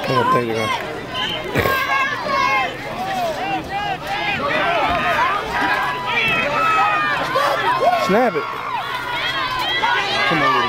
Come on, there you go. Snap it. Come on.